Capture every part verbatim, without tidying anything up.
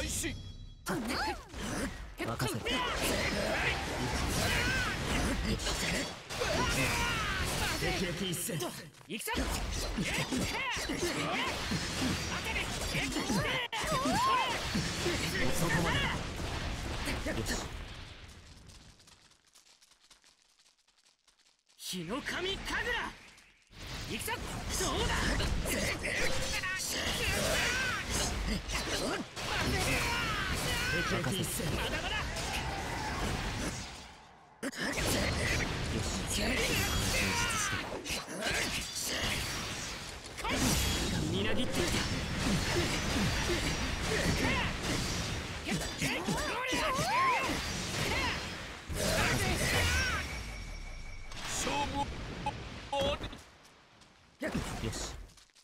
開始。 任せて。敵役一戦。行くぞ。そこまでだ。よし。日の神神楽。行くぞ。どうだ。敵役一戦。まだまだ。よし。みなぎっていた。 勝負よし。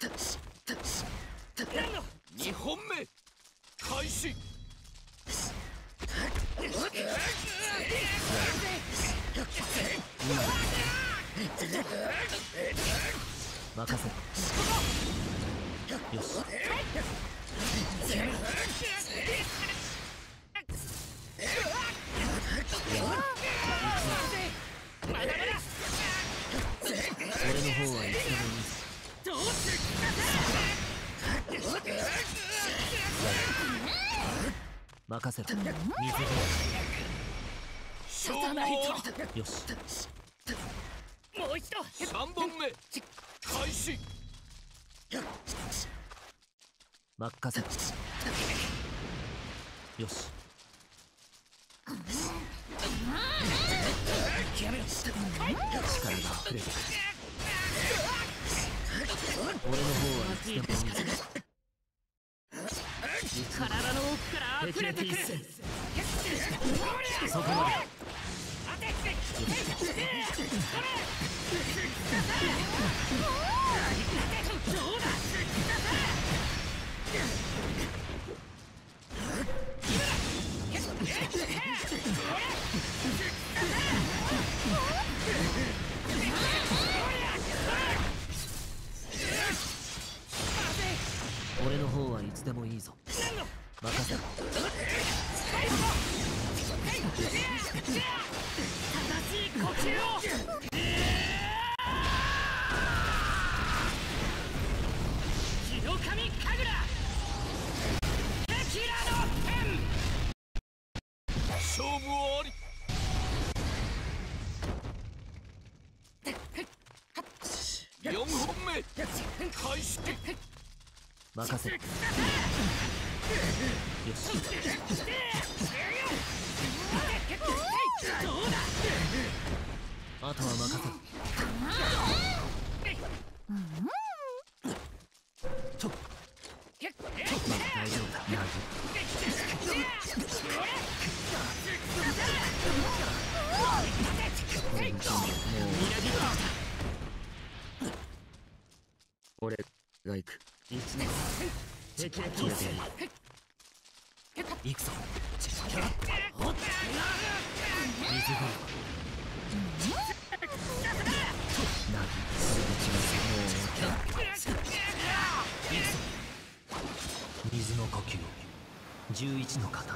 にほんめ開始。 任せよし。俺の方はいつでもいい。任せろ。水勝負よし。 もう一度さんぼんめ開始。 任せろ。よし。力が溢れてくる。俺の方はいつでもいい。体の奥から溢れてくる。そこまで。俺の方はいつでもいいぞ。任せろ。正しい呼吸を。日の神神楽。テキラの剣。 勝負あり。よんほんめ開始。 任せろ。よし。あとは任せろ。とっまだ大丈夫だ。ナギ俺が行く。一年敵役一戦。行くぞ。水分ナギすぐちます。水の呼吸。十一の刀。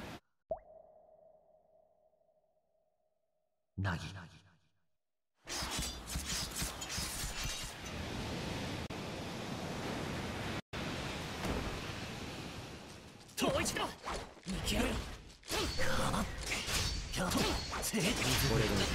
ナギ。もう一度見極めろ。俺がこれでいい。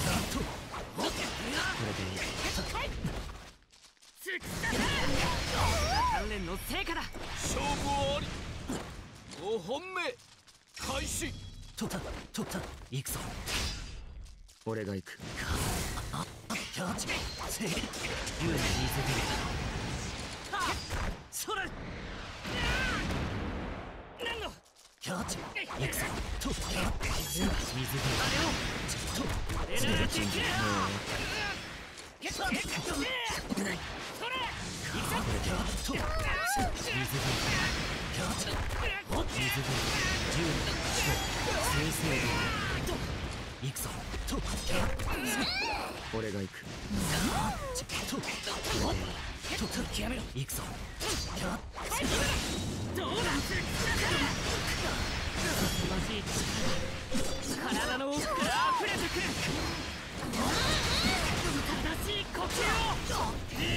鍛錬の成果だ。 勝負あり。ごほんめ開始。 取った取った。行くぞ。俺が行く。キャッチせい。ゆえに見せてみた。それ。何のキャッチ行くぞ。とキャッチ水があれをちょっとエナジーキラー。それ行くぞ。これキャッチと水がキャッチ水が十の生成行くぞ。とキャッチ俺が行く。ととと極めろ。行くぞ。キャッチどうだ。 に力が体の奥から溢れてくる。正しい呼吸を。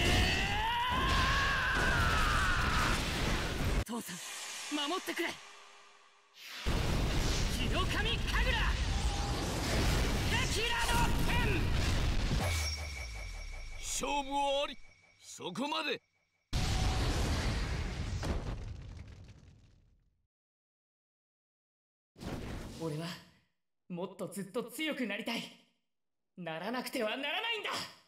父さん守ってくれ。ヒノカミ神楽テキラの剣。 勝負はあり。そこまで。 俺はもっとずっと強くなりたい。ならなくてはならないんだ。